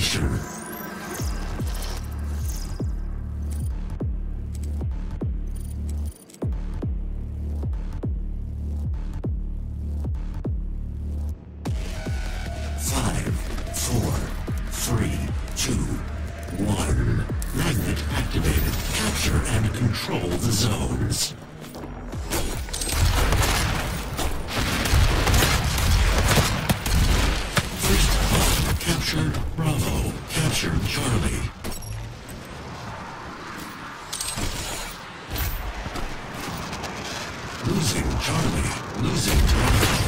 station. Five, four, three, two, one. Magnet activated. Capture and control the zones. First pod captured Bravo. Captured Charlie. Losing Charlie. Losing Bravo.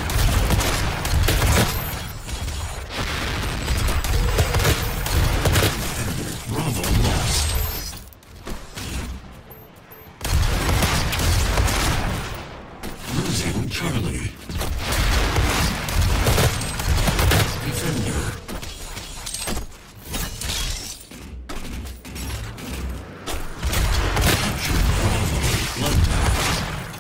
Charlie. Defender. Captured Bravo. Bloodbath.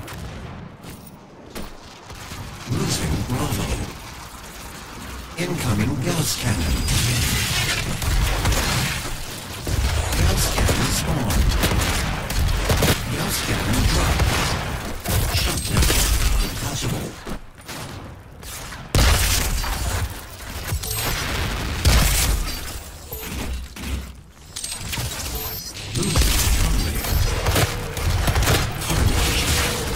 Losing Bravo. Incoming Gauss Cannon. Gauss Cannon spawned. Gauss Cannon dropped. Shut down. Impossible. Losing Charlie. Carnage.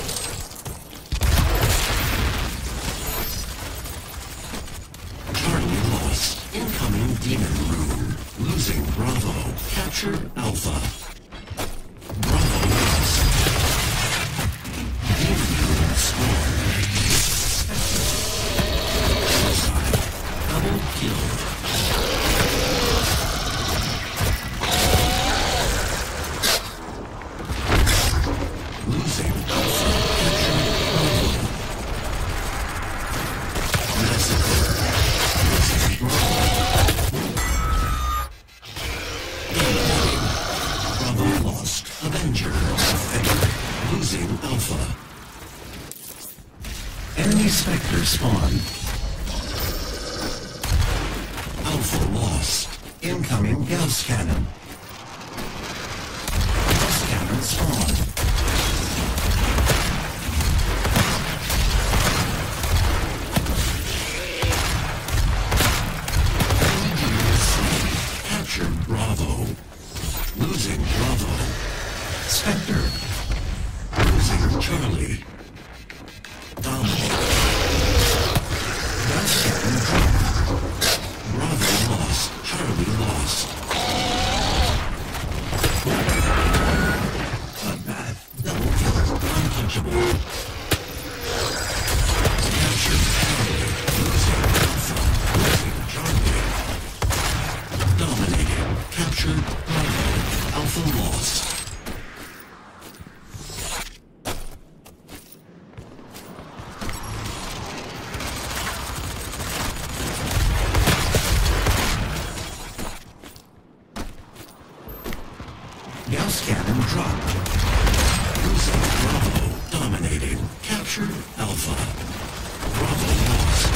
Charlie lost. Incoming Demon Rune. Losing Bravo. Captured Alpha. Bravo lost. Demon Rune spawned. Double kill. Losing Alpha. Capturing Bravo. Massacre. Losing Bravo. Dominating. Bravo lost. Avenger. Losing Alpha. Enemy Spectre spawned. Alpha lost. Incoming Gauss Cannon. Gauss Cannon spawned. Captured Bravo. Losing Bravo. Spectre. Losing Charlie. Dominate. Gauss Cannon dropped. Bravo lost. Charlie lost. Bloodbath. Double kill. Untouchable. Captured Charlie. Losing Alpha. Losing Charlie. Dominating. Captured Bravo. Alpha lost. Gauss Cannon dropped. Losing Bravo. Dominating. Captured Alpha. Bravo lost.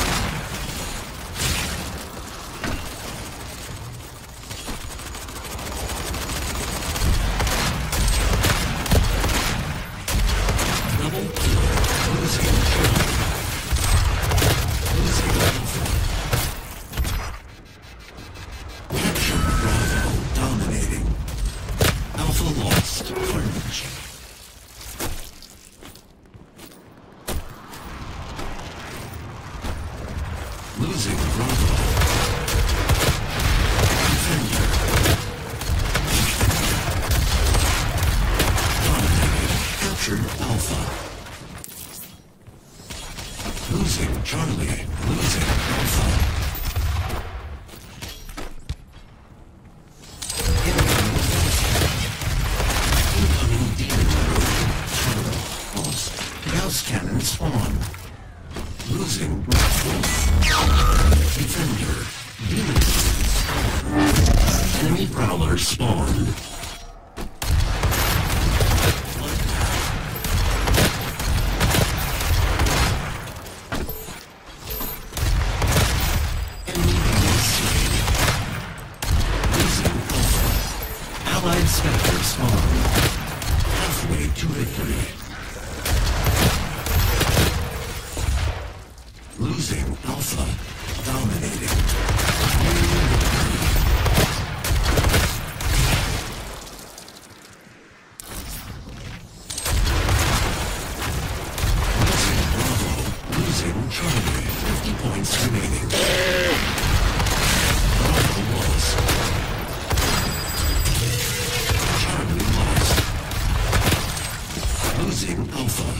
Double kill. Losing Charlie. Losing Alpha. Captured Bravo. Dominating. Alpha lost. Carnage. Losing Bravo. Defender. Dominating. Captured Alpha. Losing Charlie. Losing Alpha. Gauss Cannon spawned. Losing Defender. Demon spawned. Enemy Prowler spawned. Allied Spectre spawned. Halfway to victory. Losing Alpha. Dominating. Losing Bravo. Losing Charlie. 50 points remaining. Bravo lost. Charlie lost. Losing Alpha.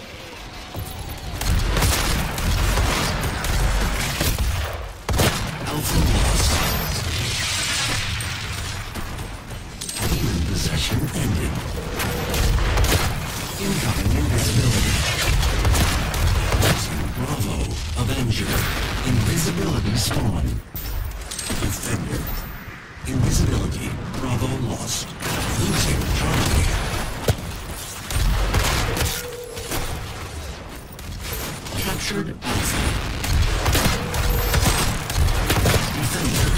Alpha lost. Demon possession ended. Incoming invisibility. Losing Bravo. Avenger. Invisibility spawn. Defender. Invisibility. Bravo lost. Losing Charlie. Captured Alpha. Defender.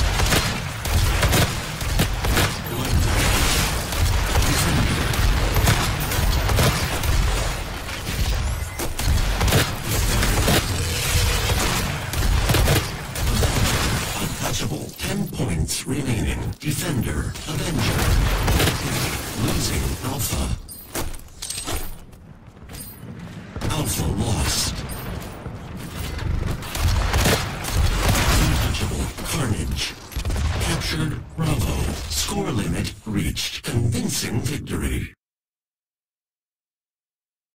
Blood damage. Defender. Untouchable. 10 points remaining. Defender. Avenger. Losing Alpha. Alpha lost. Untouchable. Carnage. Captured Bravo. Score limit reached. Convincing victory.